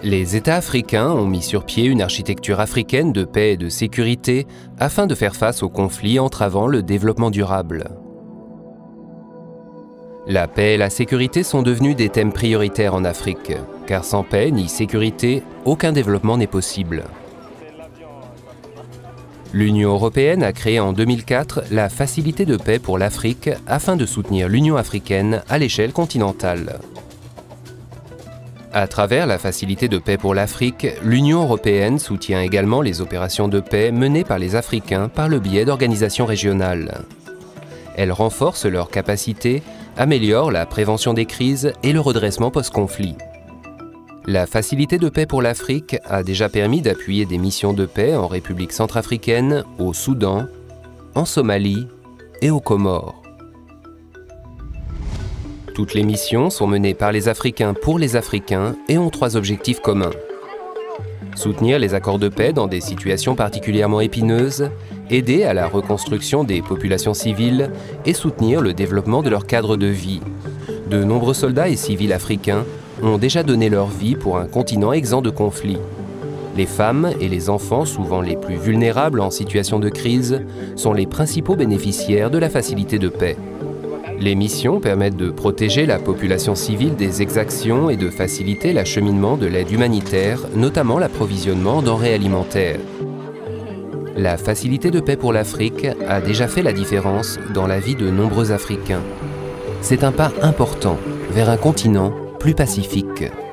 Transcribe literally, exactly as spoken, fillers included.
Les États africains ont mis sur pied une architecture africaine de paix et de sécurité afin de faire face aux conflits entravant le développement durable. La paix et la sécurité sont devenus des thèmes prioritaires en Afrique, car sans paix ni sécurité, aucun développement n'est possible. L'Union européenne a créé en deux mille quatre la Facilité de paix pour l'Afrique afin de soutenir l'Union africaine à l'échelle continentale. À travers la Facilité de paix pour l'Afrique, l'Union européenne soutient également les opérations de paix menées par les Africains par le biais d'organisations régionales. Elle renforce leurs capacités, améliore la prévention des crises et le redressement post-conflit. La Facilité de paix pour l'Afrique a déjà permis d'appuyer des missions de paix en République centrafricaine, au Soudan, en Somalie et aux Comores. Toutes les missions sont menées par les Africains pour les Africains et ont trois objectifs communs. Soutenir les accords de paix dans des situations particulièrement épineuses, aider à la reconstruction des populations civiles et soutenir le développement de leur cadre de vie. De nombreux soldats et civils africains ont déjà donné leur vie pour un continent exempt de conflits. Les femmes et les enfants, souvent les plus vulnérables en situation de crise, sont les principaux bénéficiaires de la Facilité de paix. Les missions permettent de protéger la population civile des exactions et de faciliter l'acheminement de l'aide humanitaire, notamment l'approvisionnement en denrées alimentaires. La Facilité de paix pour l'Afrique a déjà fait la différence dans la vie de nombreux Africains. C'est un pas important vers un continent plus pacifique.